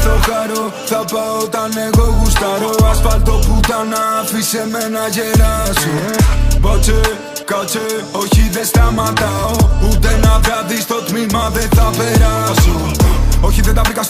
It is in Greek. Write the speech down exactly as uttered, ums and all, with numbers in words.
στο Χαρο, θα πάω όταν εγώ γουστάρω. Ασφάλτο πουτάνα, αφήσε με να γεράσω. Μπάτσε, κάτσε, όχι δεν σταματάω. Ούτε ένα βράδυ στο τμήμα δεν θα περάσω. Όχι δεν τα βρήκα